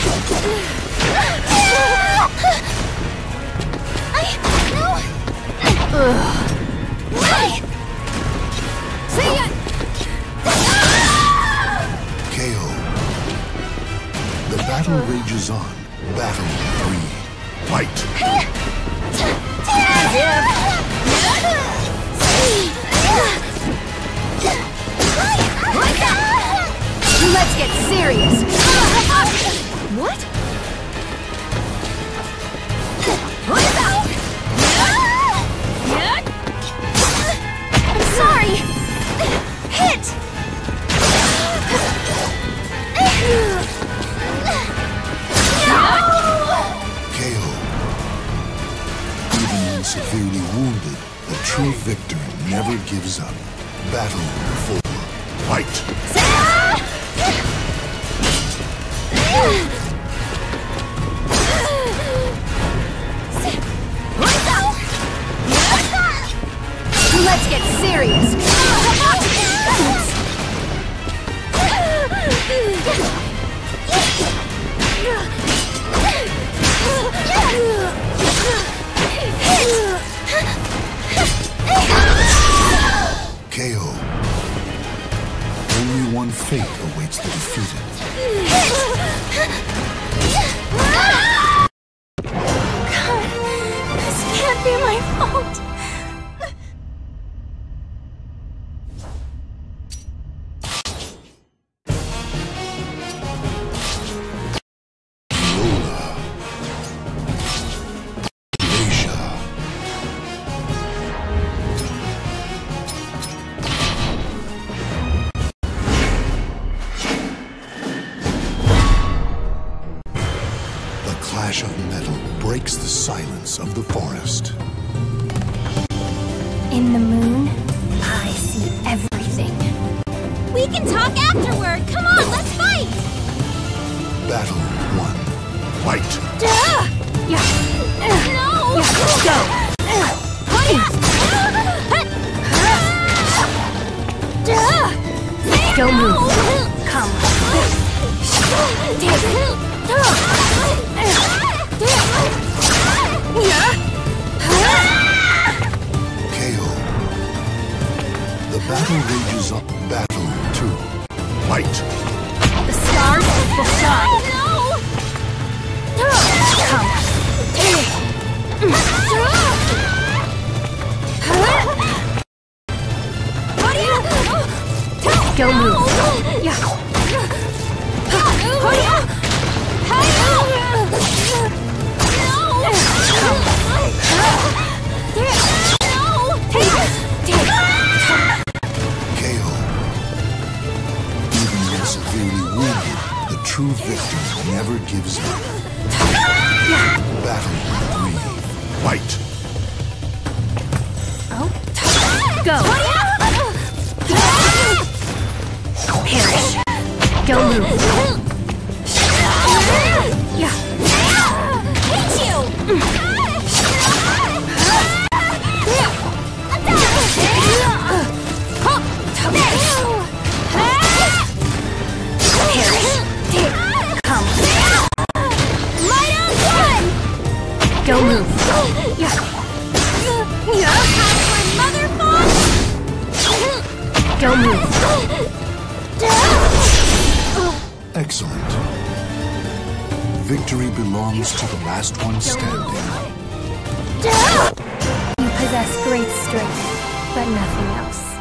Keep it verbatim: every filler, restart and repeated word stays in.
K O. The battle rages on. Battle three. Fight! Let's get serious. What? I'm sorry. Hit. K O. Even when severely wounded, the true victor never gives up. Battle four. Fight! Let's get serious. K O. Only one fate awaits the defeated. God, this can't be my fault. Clash of metal breaks the silence of the forest. In the moon, I see everything. We can talk afterward. Come on, let's fight. Battle one. Fight. Duh! Yeah. No! Yeah. Go! Duh! Don't move. Come. Take it. K O. The battle rages up. Battle two. Fight. The stars will shine. No! Come. Don't move. Yeah. K O. Even when severely wounded, the true victor never gives up. Battle three. Fight. Oh. Go. Perish. Don't move. Yeah. Hate you. Don't move. Yeah. Don't move. Excellent. Victory belongs to the last one standing. You possess great strength, but nothing else.